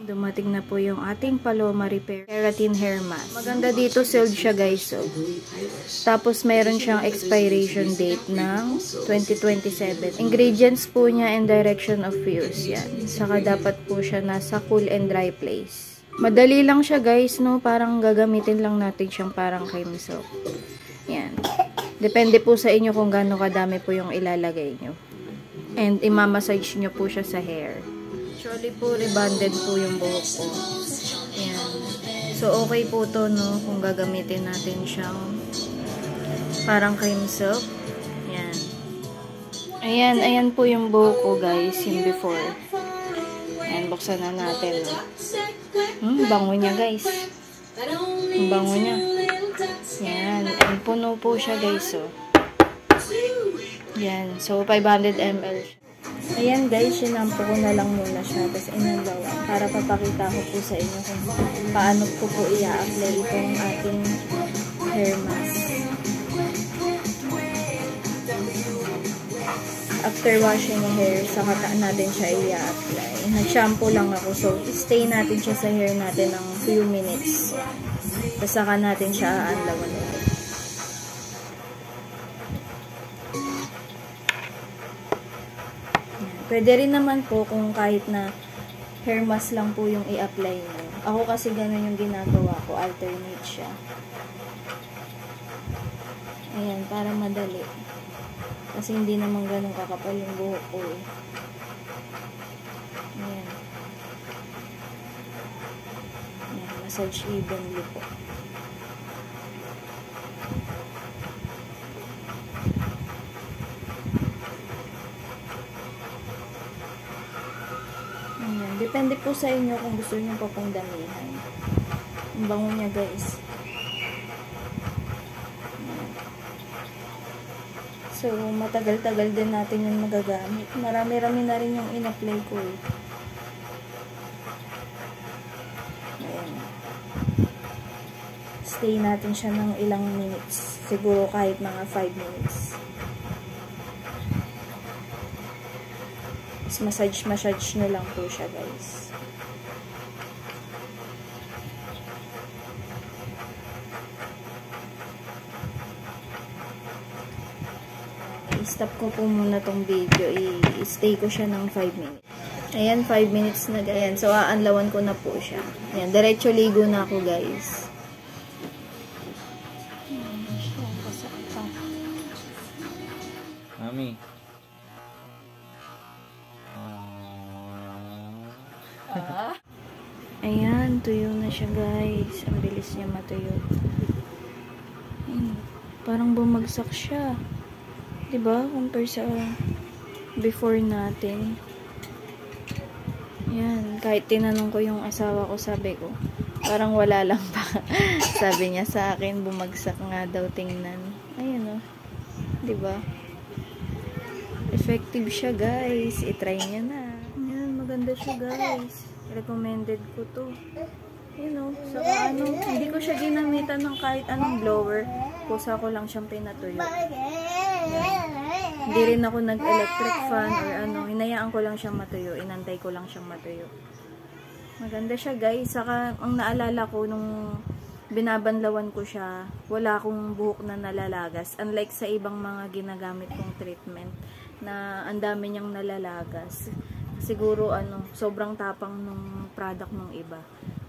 Dumating na po yung ating Paloma Repair Keratin Hair Mask. Maganda dito, sealed siya guys. So. Tapos meron siyang expiration date ng 2027. Ingredients po niya and direction of use. Yan. Saka dapat po siya nasa cool and dry place. Madali lang siya guys, no? Parang gagamitin lang natin siyang parang cream soap. Yan. Depende po sa inyo kung gaano kadami po yung ilalagay nyo. And imamassage nyo po siya sa hair. Actually po, rebonded po yung buhok ko. Ayan. So, okay po to, no? Kung gagamitin natin siyang parang cream soap. Ayan. Ayan, ayan po yung buhok ko, guys. Yung before. Ayan, buksan na natin. Bango niya, guys. Ang bango niya. Ayan. And puno po siya, guys, oh. Ayan. So, 500 ml siya. Ayan guys, sinampo ko na lang muna siya. Tapos inalawan. Para papakita ko po sa inyo kung paano ko po i-apply itong ating hair mask. After washing the hair, saka natin siya i-apply. Nag-shampoo lang ako. So, stay natin siya sa hair natin ng few minutes. Tapos saka natin siya aanlawan. Pwede rin naman po kung kahit na hair mask lang po yung i-apply nyo. Ako kasi ganun yung ginagawa ko. Alternate siya. Ayan, para madali. Kasi hindi naman ganun kakapal yung buhok ko eh. Ayan. Ayan, massage evenly po. Depende po sa inyo kung gusto niyo pa pong damihan. Ang bango niya guys. So, matagal-tagal din natin yung magagamit. Marami-rami na rin yung in-apply ko eh. Ayan. Stay natin siya ng ilang minutes. Siguro kahit mga 5 minutes. Massage nyo lang po siya guys. I-stop ko po muna tong video. I-stay ko siya ng 5 minutes. Ayan, 5 minutes na ganyan. So, aanlawan ko na po siya. Ayan, diretso ligo na ako guys. Mami. Ayan, tuyo na siya guys. Ang bilis niya matuyo. Ayan, parang bumagsak siya. Diba? Compare sa before natin. Ayan, kahit tinanong ko yung asawa ko, sabi ko, parang wala lang pa. Sabi niya sa akin, bumagsak nga daw, tingnan. Ayan o. Diba? Effective siya guys. I-try niya na. Ayan, maganda siya guys. Recommended ko to. You know, saka ano, hindi ko siya ginamitan ng kahit anong blower. Kusa ko lang siyang pinatuyo. Hindi rin ako nag-electric fan or ano. Hinayaan ko lang siyang matuyo. Inantay ko lang siyang matuyo. Maganda siya guys. Saka ang naalala ko nung binabanlawan ko siya, wala akong buhok na nalalagas. Unlike sa ibang mga ginagamit kong treatment na ang dami niyang nalalagas. Siguro ano, sobrang tapang ng product ng iba.